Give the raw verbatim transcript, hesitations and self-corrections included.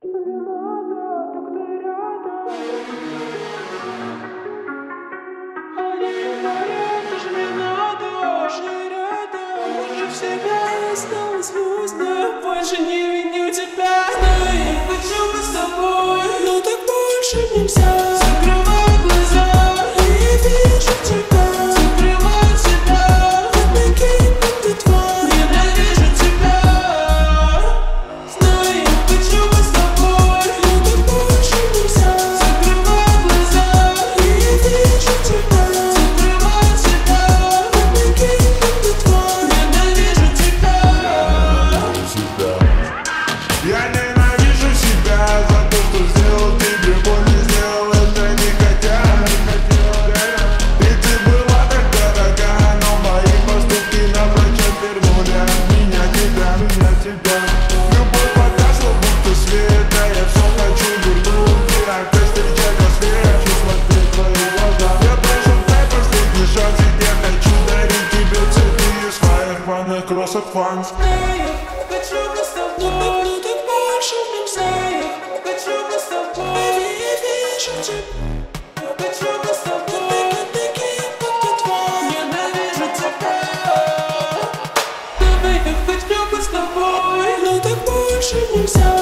Мне надо, так ты рядом. Они говорят, ты же не надо, же рядом. Уже в себя осталось грустно. Больше не виню тебя, но я хочу быть с тобой. Но так больше нельзя. Закрывай глаза, и я вижу тебя. Закрывай себя, как накинь ты тварь. Ненавижу тебя. Знаю, я хочу быть с тобой. Но так больше нельзя. Закрывай глаза, и я вижу тебя. Закрывай себя, как накинь ты тварь. Ненавижу тебя. Я ненавижу себя за то, что сделал тебе боль, не сделал это не хотя. И ты была так дорога, но мои поступки напрочь вернули от меня тебя, меня тебя. Любовь погасла, будто свет, а я все хочу вернуть. И опять встречать рассвет, смотреть в твои глаза. Я прошу, дай последний шанс, и я хочу дарить тебе цветы из своих ванных кросок фанс. Хочу быть с тобой, но так больше нельзя. Хочу быть с тобой, и я вижу тебя. Хочу быть с тобой, такие как ты тварь. Ненавижу тебя. Давай, я хочу быть с тобой, но так больше нельзя.